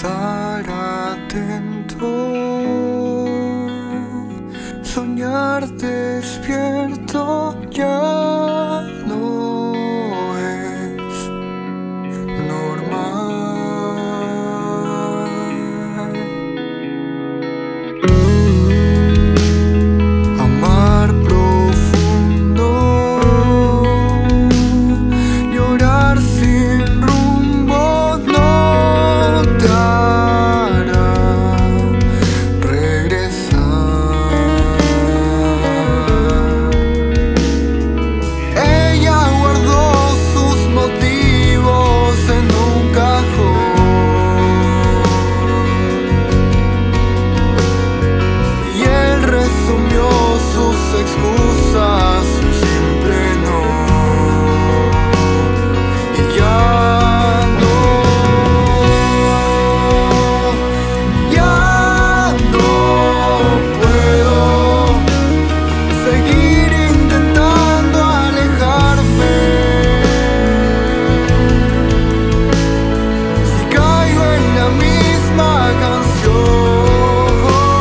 estar atento, soñar despierto ya no es normal. Amar profundo, llorar sin rumbo no te hará regresar. Ella guardó sus motivos en un cajón y él resumió sus excusas, un simple no. Y ya no puedo seguir intentando alejarme. Si caigo en la misma canción,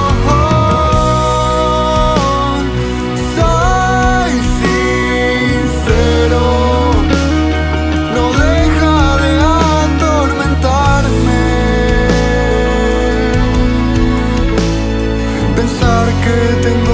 soy sincero, no deja de atormentarme pensar que tengo